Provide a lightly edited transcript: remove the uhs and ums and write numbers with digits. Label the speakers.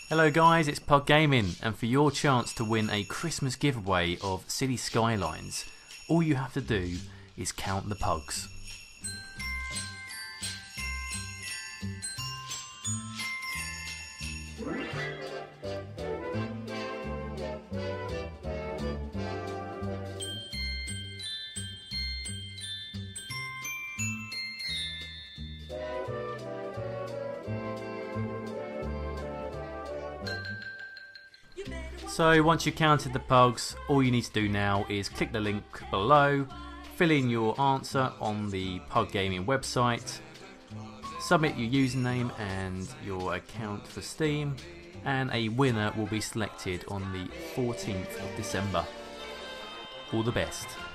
Speaker 1: Hello guys, it's Pug Gaming, and for your chance to win a Christmas giveaway of Cities Skylines, all you have to do is count the pugs. So once you've counted the pugs, all you need to do now is click the link below, fill in your answer on the Pug Gaming website, submit your username and your account for Steam, and a winner will be selected on the 14th of December. All the best.